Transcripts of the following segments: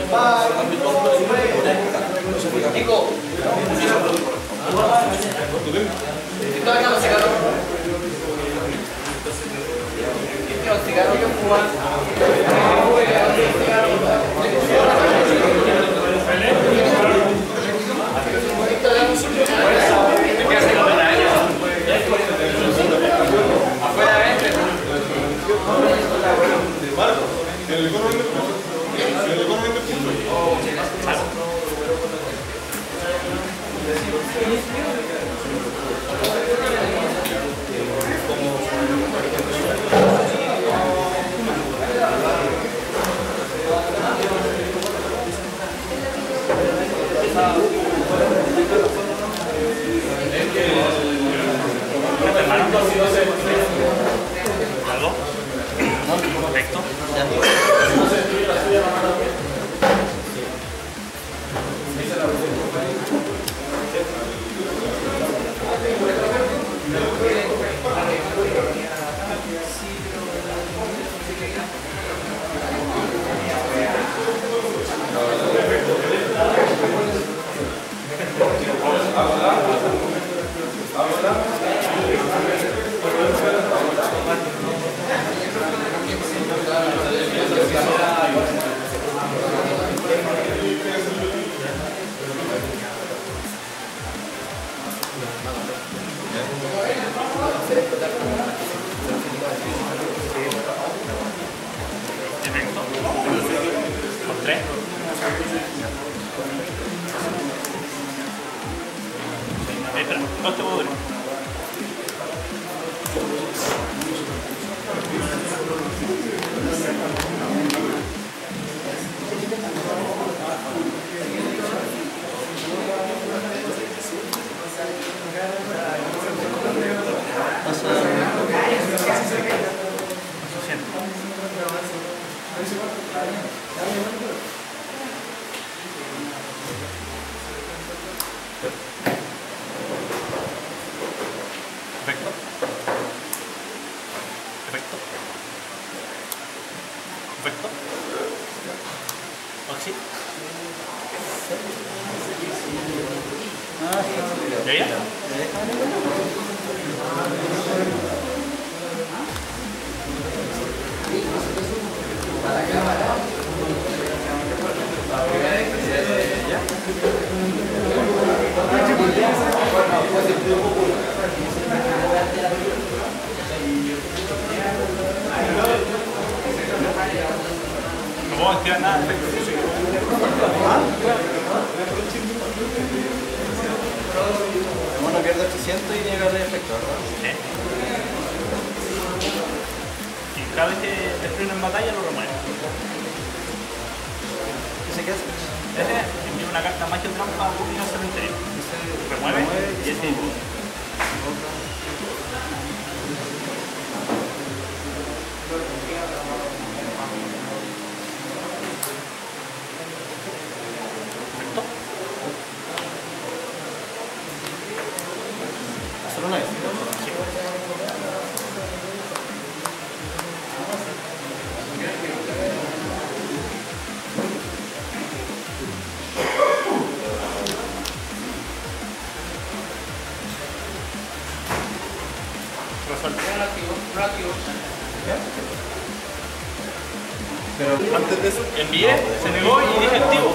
Envié, se negó y dije activo.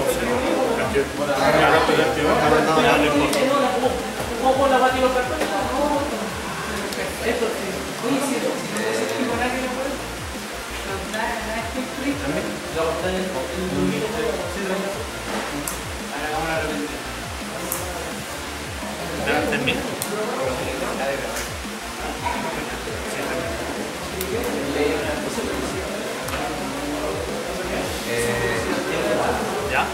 ¿Cómo la batió el cartón? Esto sí. ¿Ya?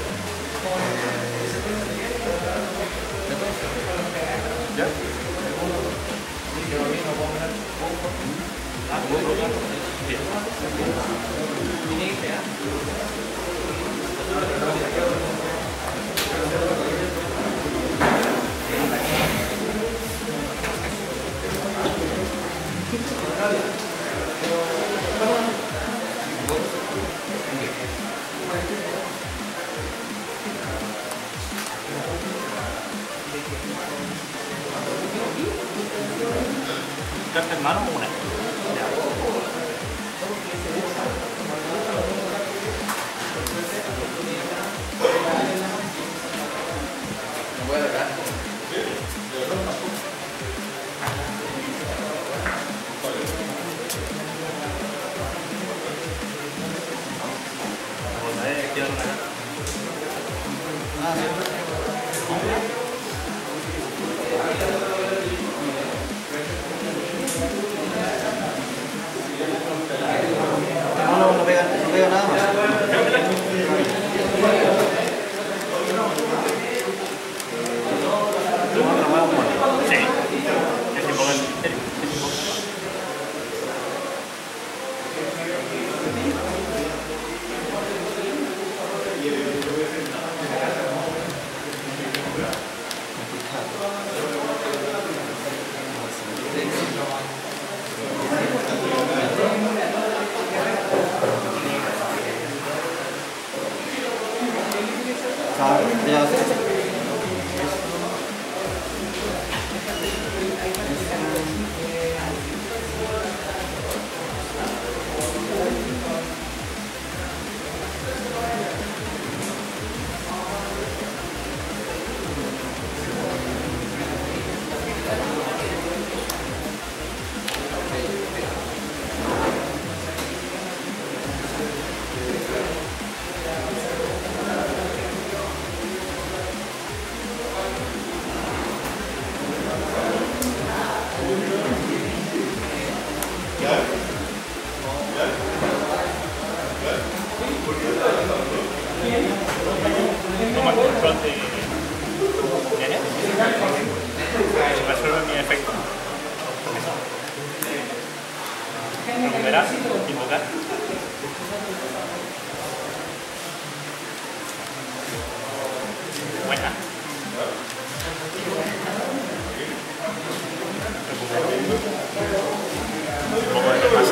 ¿Ya? Bien. hermanos o una? No voy a dejar. No pega nada más. Sí, es importante. Toma el control de Nene. Se resuelve mi efecto. Recuperar, invocar. Buena. Un poco de repaso.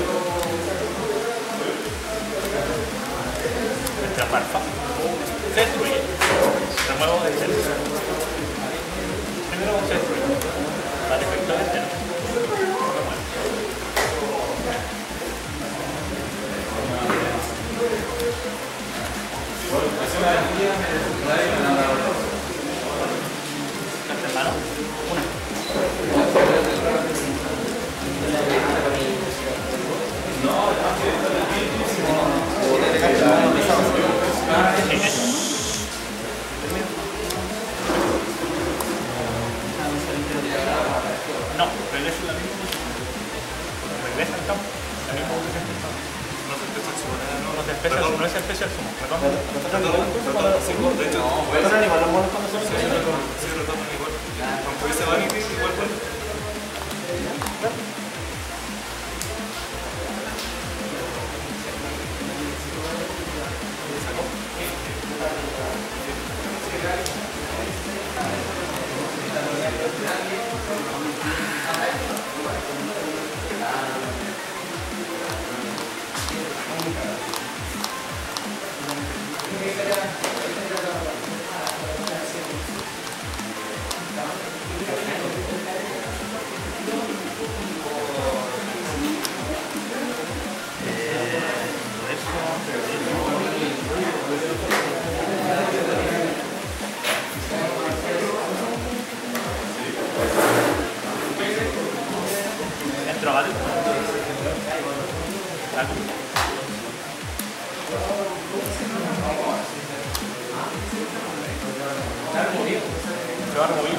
Nuestra parfa. Destruye. Remuevo del centro. Primero vamos a destruir. Para efectos externos. Carta en mano. No, regresa la misma posición. Regresa al campo. La misma posición que estaba. No se especial, no es especial sumo. Perdón. De hecho, no, puede ser igual los monos cuando son sí, retornan igual. Aunque hubiese vanity, igual puede. Entro, ¿vale? Probar movido.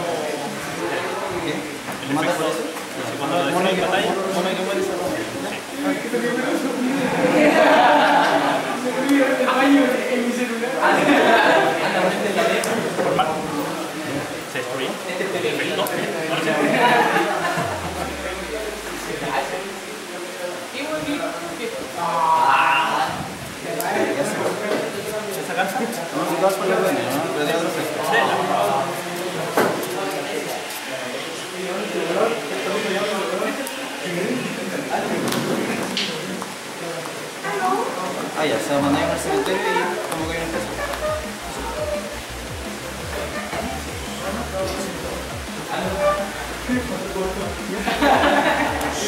El efecto. Cuando lo dejáis en batalla. Formal. Se destruye. Efecto. ¿Se cansa? No, vas por la buena, ¿no? Pero de otro efecto. Ah, ya, se va a mandar al cementerio y como que hay una cosa.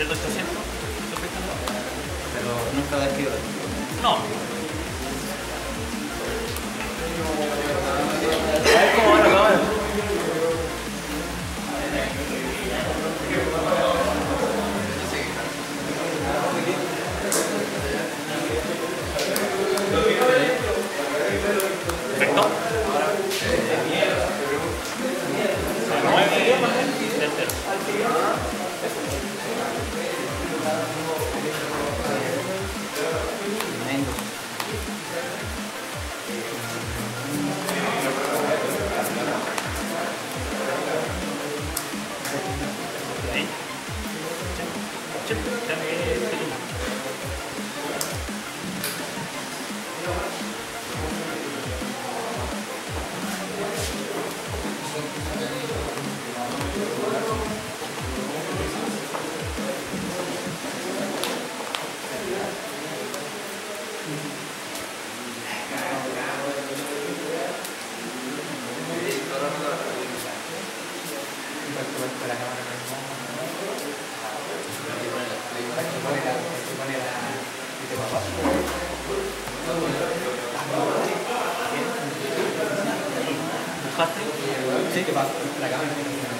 del 800. Pero no está descrito. No. A ver cómo van a acabar. Perfecto. 9 de 0. Ahí. Chip, ¿Buscaste? Sí, que va la cámara.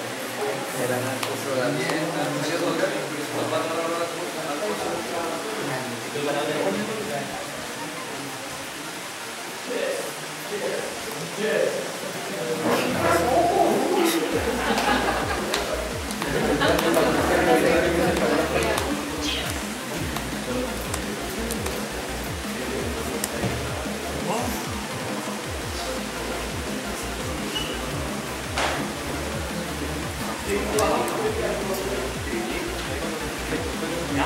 ¿Ya?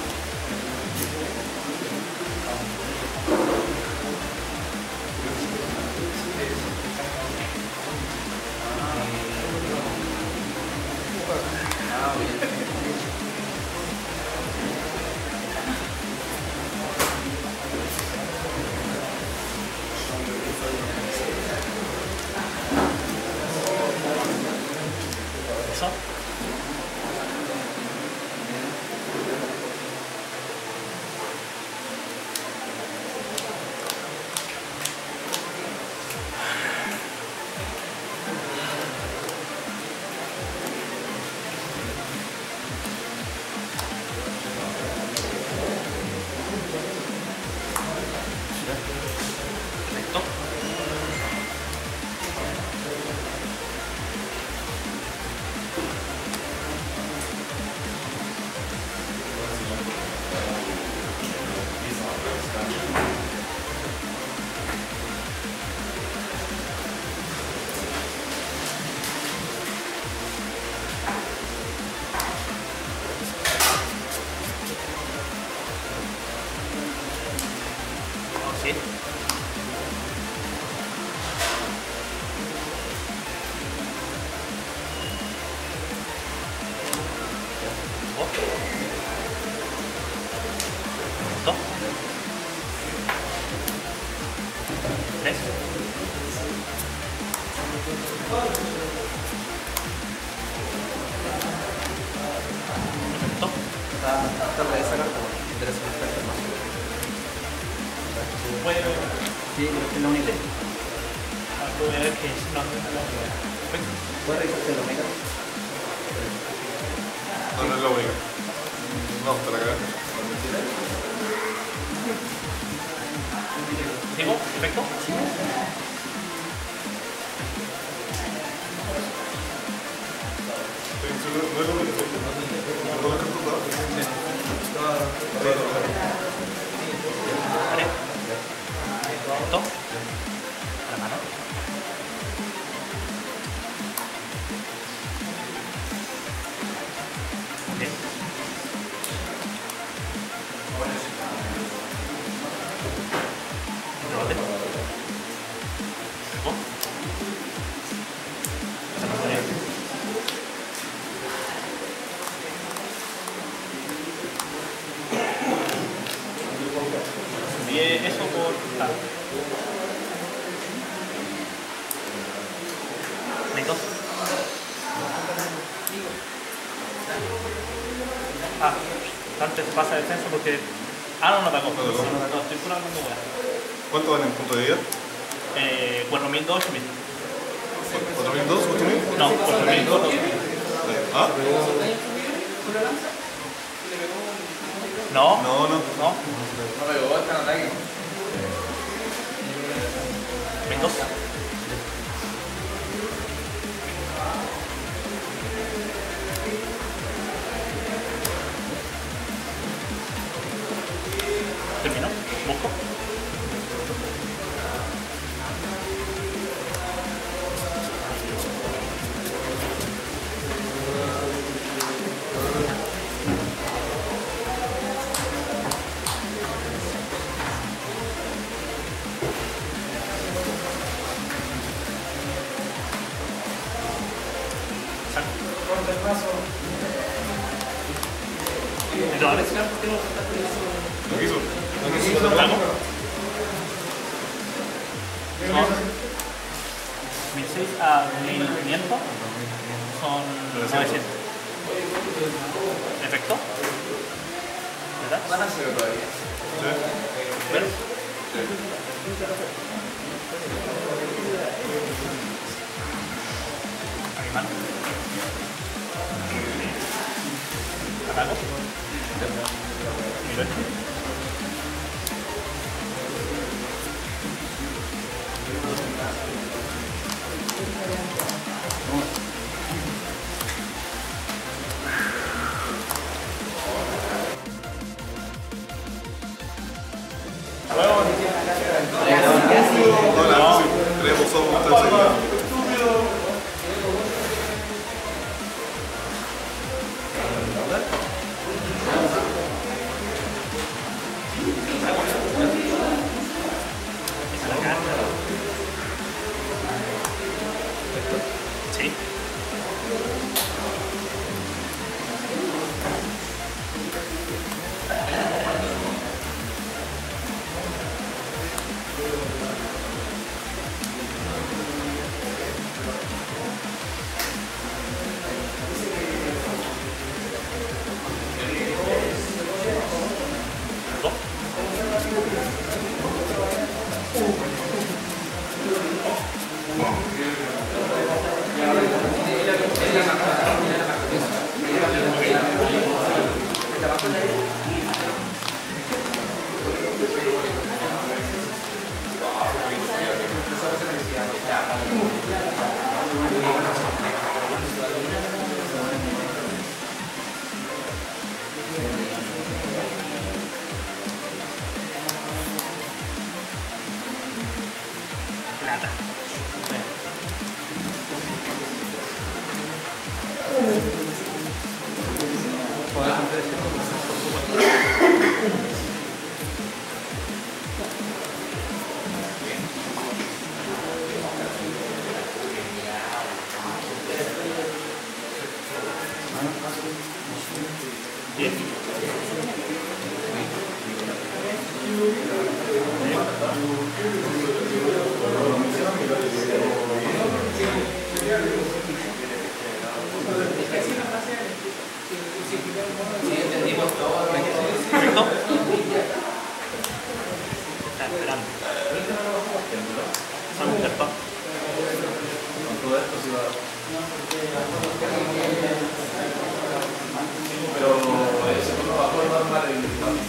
¿Eso? Perfecto. Ok. Dos. Tres. Perfecto. Está de esa carta, interesa más. Puedo Sí, es la única. ver que es una. Perfecto. ¿Puedes revisarte la única? No, no es la única. No, te la cagaste. ¿Sigo? Perfecto. No es la única. No la carta Vale. Perfecto. La mano. Bien. Rote. Luego. Se lo pone. Envié eso por tal. Necesito. Ah. antes pasa descenso porque... Ah, no atacó. No atacó. No, estoy pura hablando weá. ¿Cuánto van en punto de vida? 4.000, 8.000. ¿4.002? ¿8.000? No, 4.000. ¿Ah? No, No, no. no. No pegó, está en ataque. 1.200. Terminó. Busco. ¿Y Alex? ¿Lo quiso? ¿Algo? Son 1.600 a 1.500 son 900. ¿Efecto? ¿Verdad? Van a hacerlo todavía. Sí. ¿Ves? Animal. Ataco. Nivel. Hola, sí. Creemos somos tan seguidos. Sí. Plata. Bien. ¿Perfecto? Está esperando. Vamos a interfaz. Con todo esto sí va. Pero ese no va a poder más de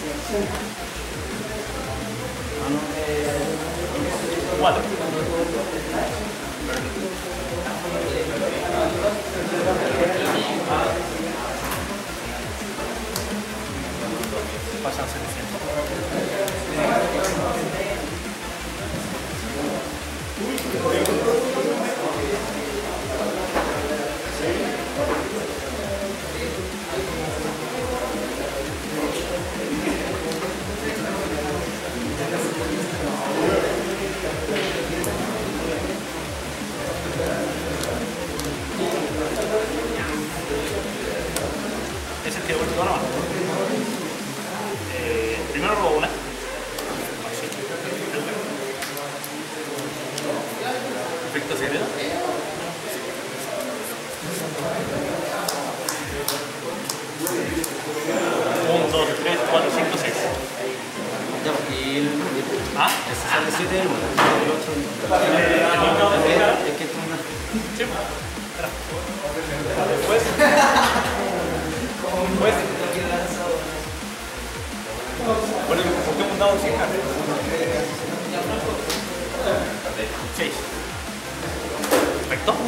4. Pasan 700. Es el que he vuelto a la mano. Primero robo una. 2, 3, 4, 5, 6. Ya, y el... ¿Ah? Ese sale 7 del 1. El 8 es que tú no... Sí. Espera. Pues. Bueno, ¿por qué hemos dado 100 cartas? 6. Perfecto.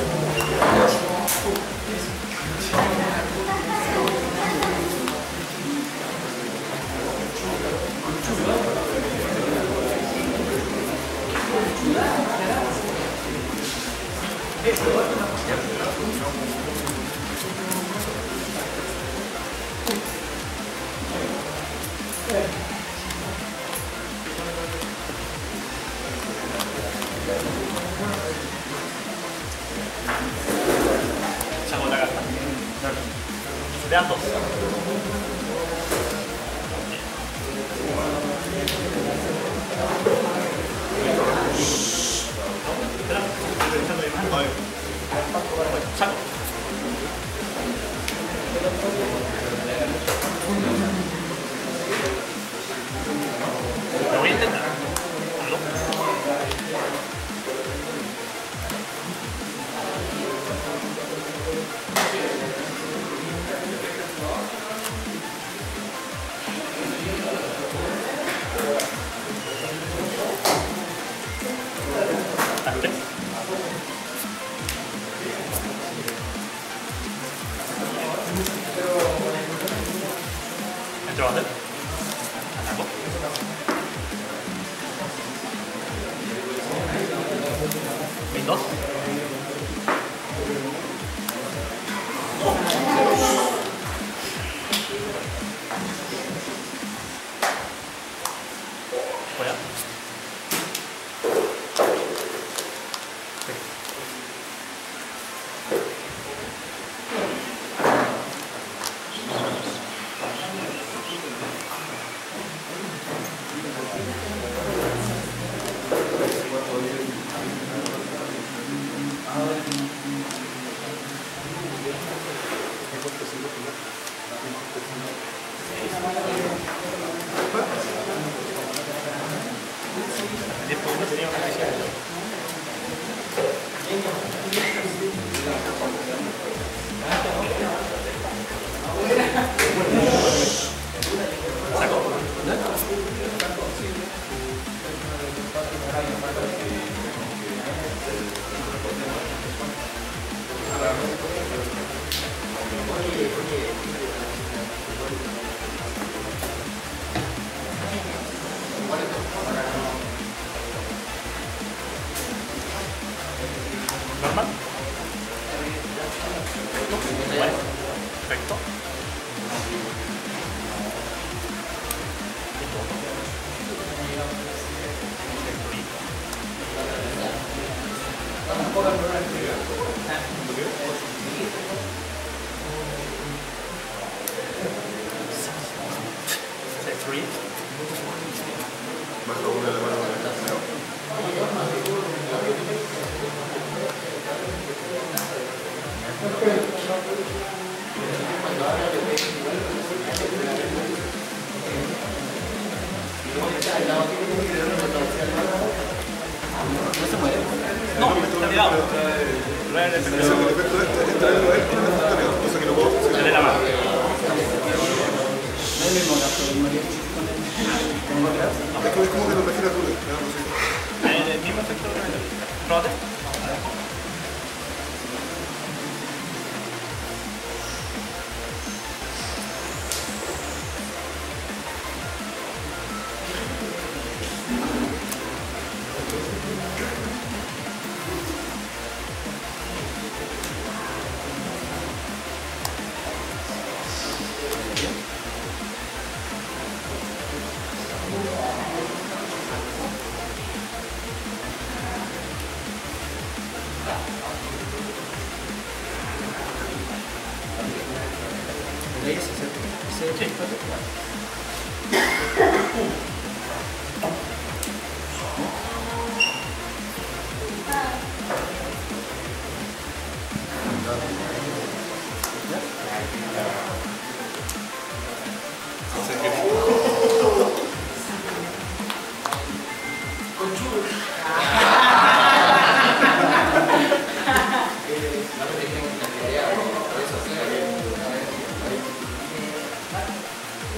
Saco la carta. Se te dan 2. Saco. Lo voy a intentar. ¿Aló? ¿Antes? ¿Entro a hacer? Ataco. ¿Mis 2? Fuera. Después no tenía una presión. Saco. Normal. Vale. Perfecto. Bajo una de la mano derecha. No se muere. No, está tirado. No es el Es el efecto efecto este, traerlo a él con el efecto, cosa que no puedo hacer. de la mano. No es el mismo gasto del mariachi con el... ¿Con el gasto? Es que es como que lo imaginas tú, digamos así. El mismo efecto de la mano. Rótate.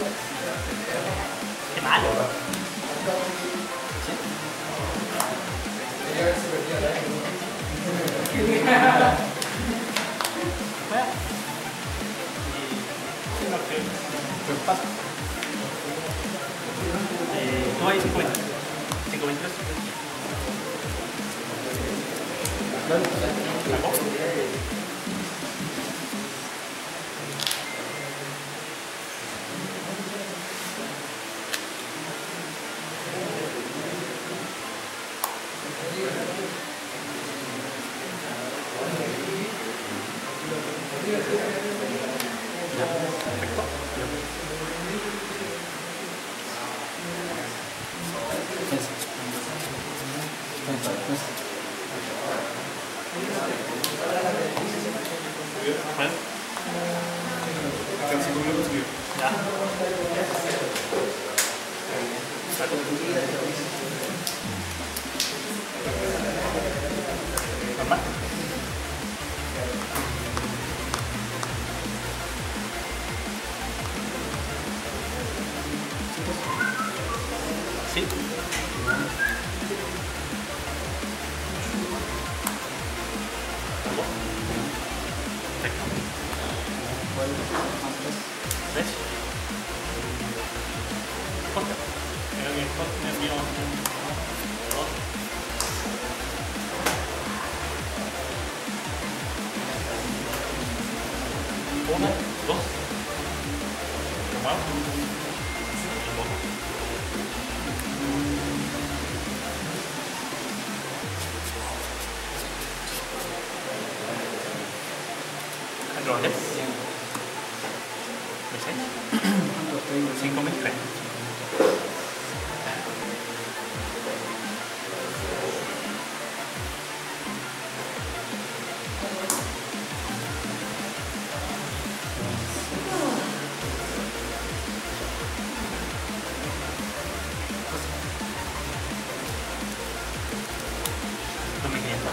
Qué malo. Pues pasa. No hay 5 metros. 5 metros. ¿Sacó? Bueno, Están 5 minutos seguidos. ya. Saco. Normal. Sí. Perfecto. ¿Ves? Corta. Creo que me envió dos. Uno, dos. Tomamos. Errores. 5.003. No me queda.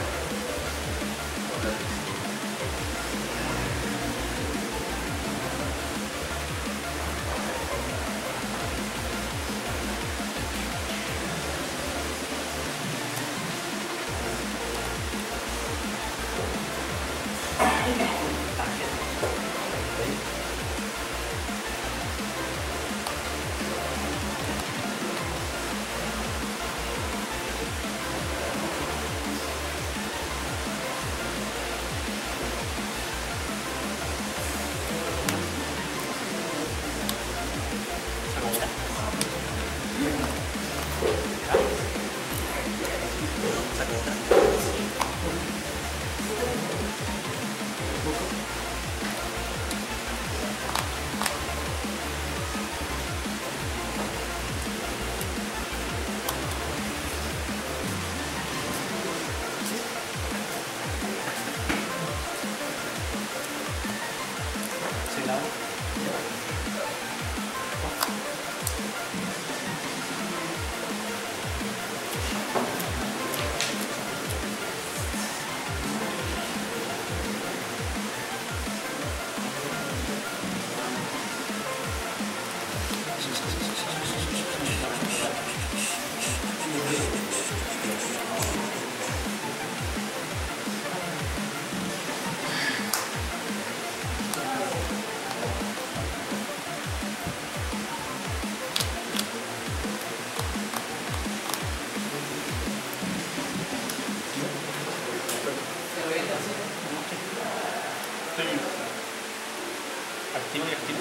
Estoy activo y activo.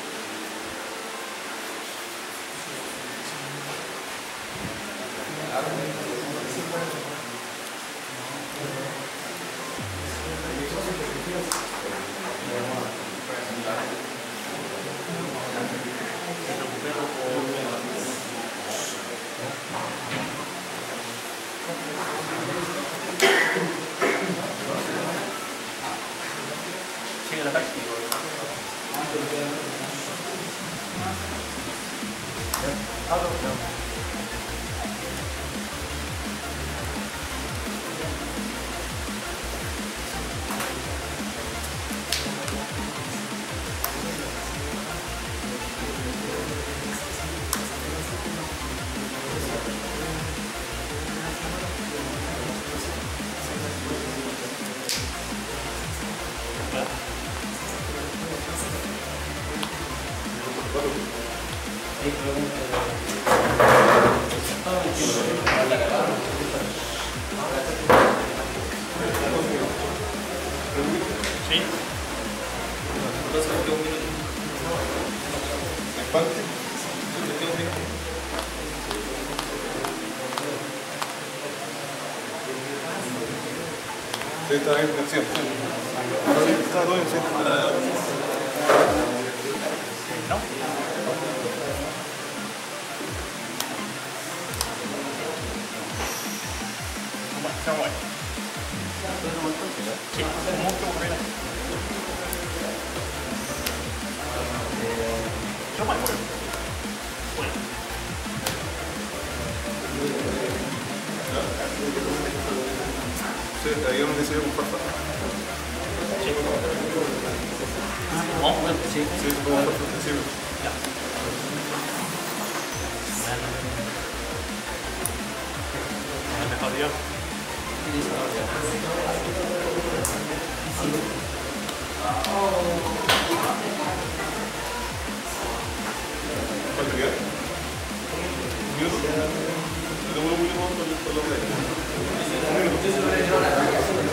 Sigue la táctica. Sí. Sí, está bien, sí. Está todo bien, sí. ¿No? Bueno, está bueno. Sí, mucho bueno. Yo me acuerdo. Bueno. Sí, ahí es donde se dio un farfa. ¿Cómo? Sí. Sí, se puede un farfa sensible. Ya. Me jodió. ¿Cuánto queda? ¿Un minuto? Le demoro un minuto con los dedos. Un minuto.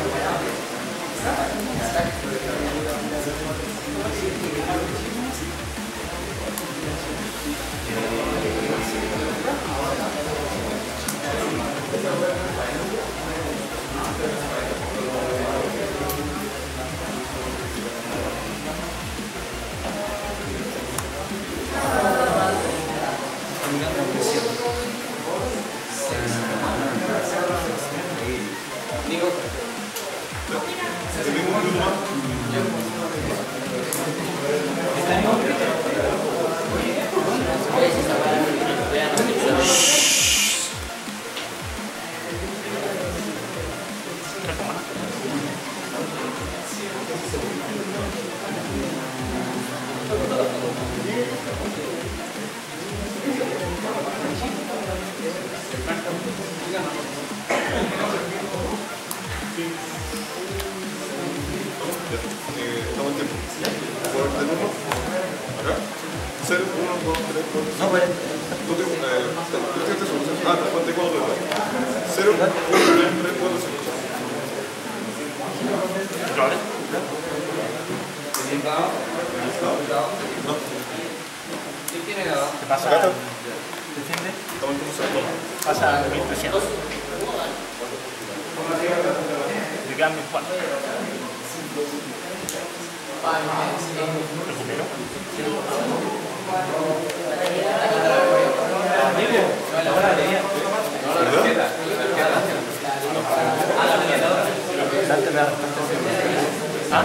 Estamos en tiempo. ¿Puedo verte el 1? ¿Acá? 0, 1, 2, 3, 4, 5. No, bueno. ¿Tú tienes solución? Ah, te cuánto de 0, 1, 2, 3, 4, 5. ¿Vale? No. ¿Qué pasa? Acá está. ¿Defiende? Estamos en tiempo. Pasa 1300. Le quedan 1400. Recupero. ¿Ah?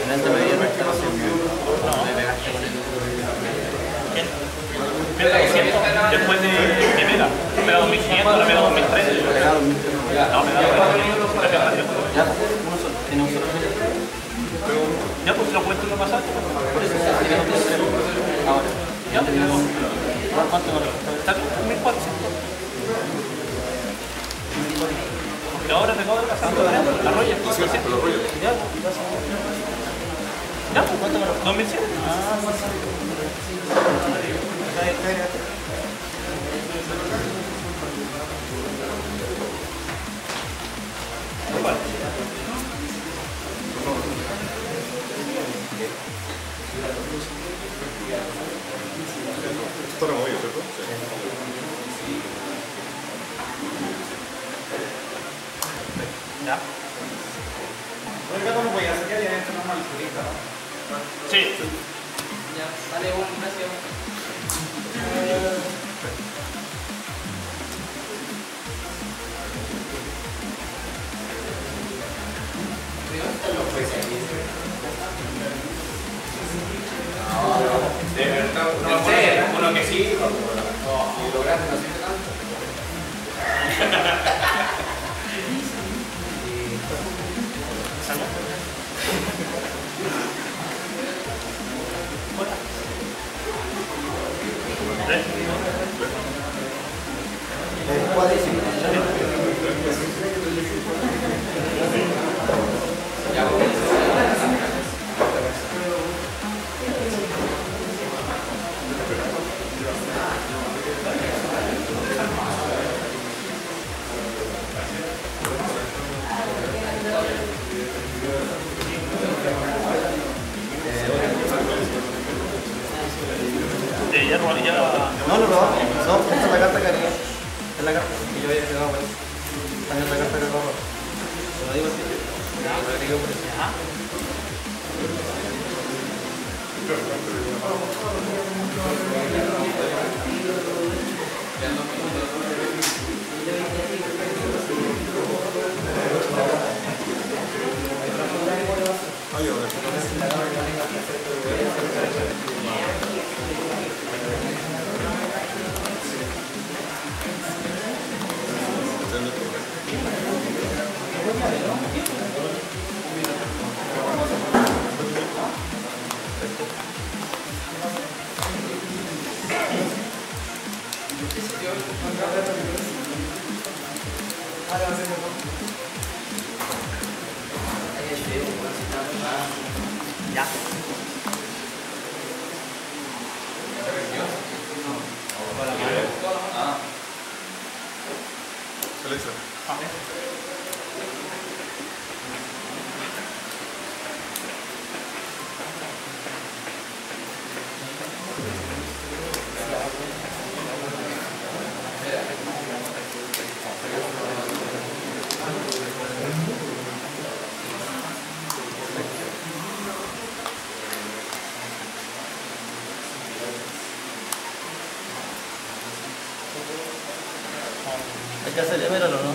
Después de mi Mega. Mega 2500, la Mega 2003. No, Mega 2003. Ya, uno solo. Tiene un solo. Ya, pues lo cuento lo pasaste. Por eso tiene un solo. Ahora. Ya, ¿Cuánto me lo está bien, 1400. Y ahora te acabo de pasar la roya. Ya, ya, pues cuánto me lo 2100. Está removido, ¿cierto? Ya. Oiga, ¿cómo voy a hacer? Ya adentro normal, turista, ¿no? Sí. Ya, dale, bueno, gracias. De verdad, no sé, uno que sí, y lo grande no sirve tanto. Bueno, ya... No, esta es la carta que haría. Es la carta que yo había quedado por eso. También es la carta que acabo. Te lo digo así. Lo agregué por eso. Ajá. Ya. Alexa. Hay que hacer míralo, ¿no?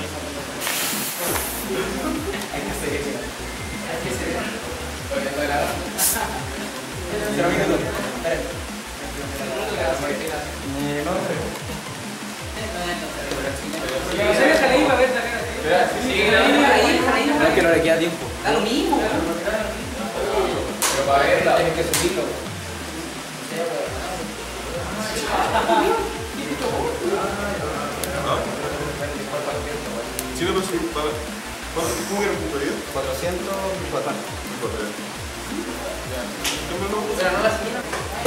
No, es que no le queda tiempo. Da lo mismo. Pero para verla tienes que subirlo. Sí, no, pero sí, ¿cómo que era un punto de vida? 404. Pero no la esquina.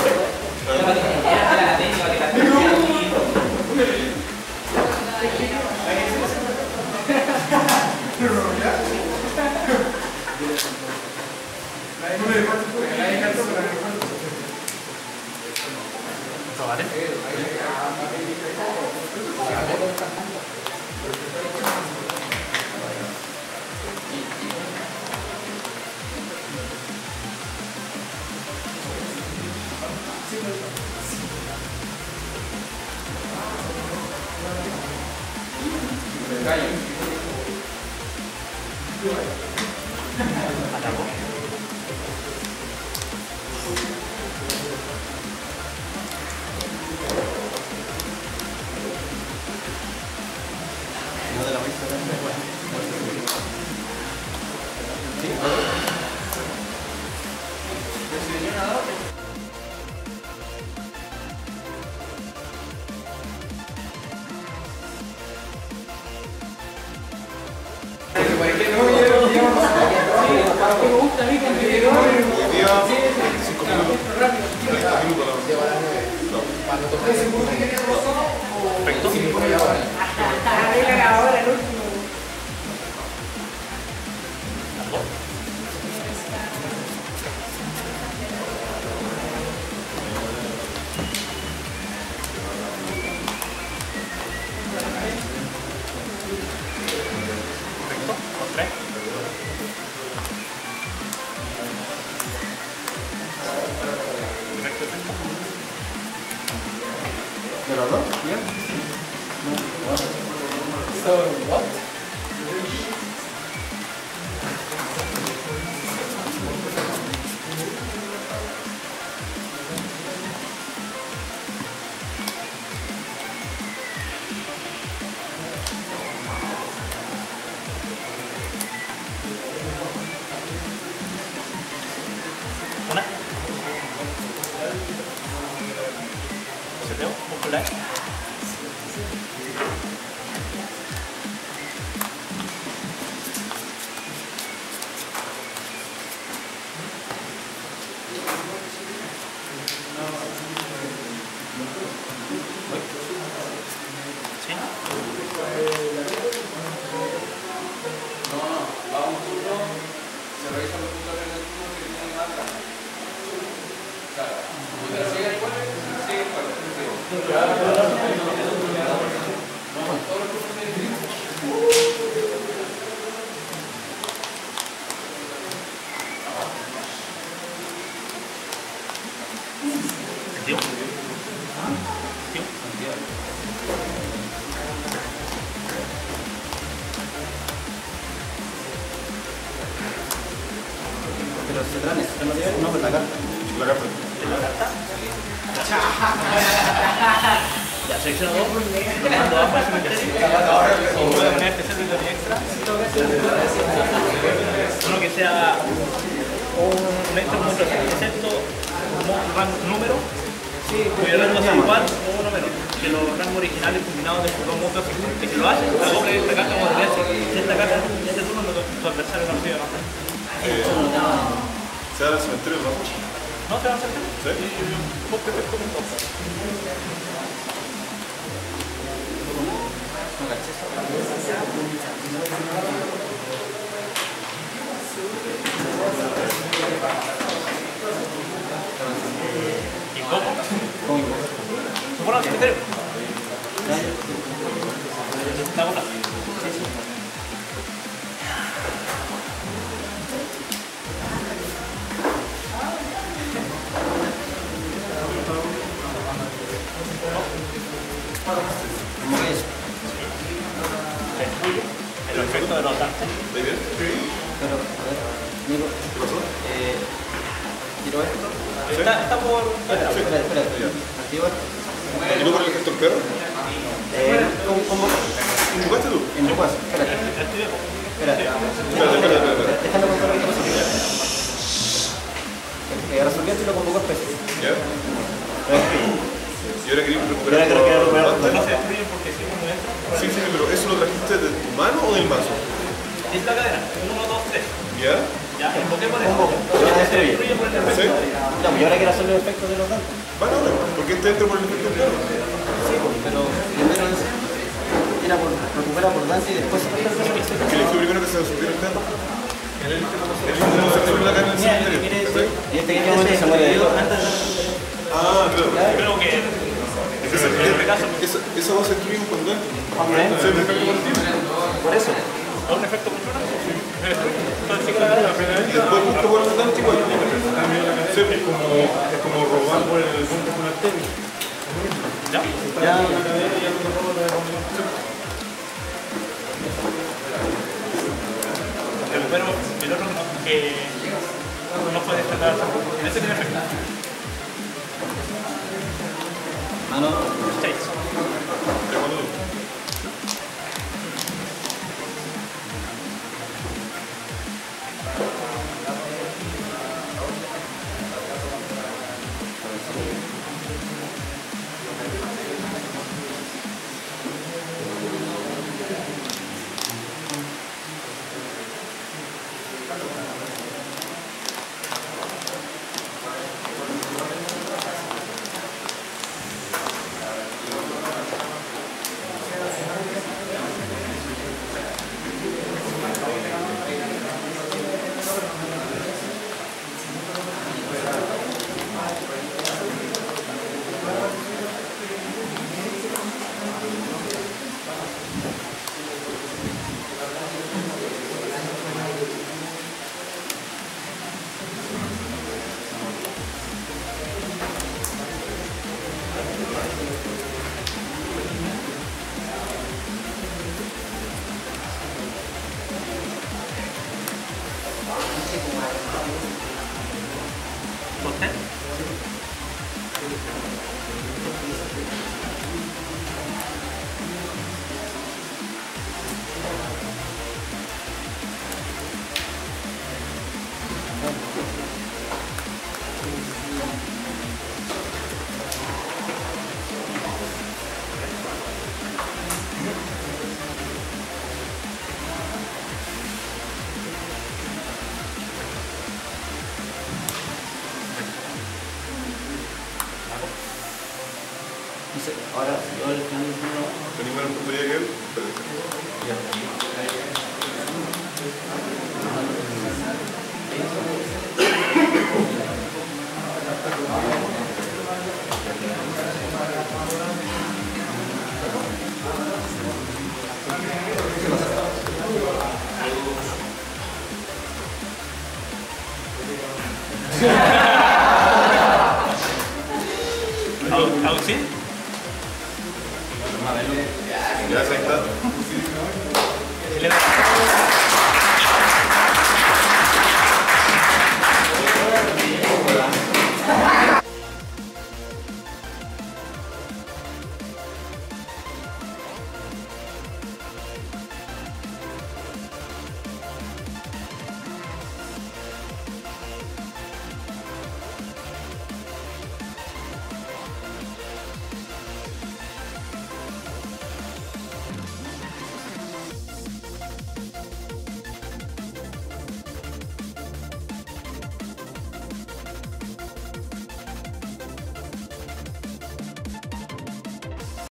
¿Vale? Ataco. No de la misma. Me gusta a mí cuando llegó. Hoy día, 5 minutos. 30 minutos Perfecto. Ahora el último. Perfecto. Con 3. Perfecto. ¿De los dos? Bien. So, what? Una. Seteo. Muscular. Sí. Vamos turno, se revisan los puntos negativos que tienen marca. Claro, mientras sigue el cuerpo, sigue el cuerpo. Pero se trae no por la carta. La carta. Ya, selecciono dos, lo mando abajo al cementerio. O de manera especial de teoría extra. Uno que sea un extra monstruo excepto un rango número, cuyo rango sea igual o uno menor que los rangos originales combinados de sus dos monstruos existentes. Que lo hacen, la doble de esta carta como debería ser. Si esta carta en este turno tu adversario no recibe más. ¿Se da al cementerio rojo? ¿No se van a hacer? ¿Sí? Vos te ves como un topo. ¿Y cómo? ¿Supono al cementerio? ¿Está boca? El efecto de los tanques. ¿Muy bien? Pero, a ver, Nico, ¿Qué pasó? quiero esto. Está por... Espera. Activo esto. ¿Y no por el efecto del perro? ¿Cómo? ¿Jugaste tú? En tu caso, espérate. Espérate. Espérate. Déjame contar lo que pasó. Resolví esto y lo convocó especie. ¿Ya? Y ahora quería recuperar. Y ahora quería recuperar. No se destruyen porque si uno entra... Sí, pero ¿eso lo trajiste de tu mano o del mazo? Es la cadena. 1, 2, 3. ¿Ya? Ya, invoqué por eso. Convoco. Y ahora Se destruye. destruye por el efecto. ¿Sí? Ya, pues y ahora quiero hacer los efectos de los datos. Van ahora, porque este entra por el efecto del perro. Sí, pero primero era por recupera por danza y después se pasa el efecto. Que eligió primero que se subiera el perro. Él no se subió la cara en el cementerio. ¿Cachai? Y este que momento se muere de él. Ah, claro. Creo que... Eso va a ser destruido cuando entra. ¿Eh? Por eso. ¿Es un efecto cultural? Entonces sí que la cadena. Después justo por el tanto igual. Sí, es como robar por el punto con el tenis. ¿Ya? Ya. Pero el otro que no puede tratar en ese tiene efecto. Mano. 6. ¿Usted? Ahora, yo el plan Tenía menos puntería que él, pero... Ya, ahí está. Chilena.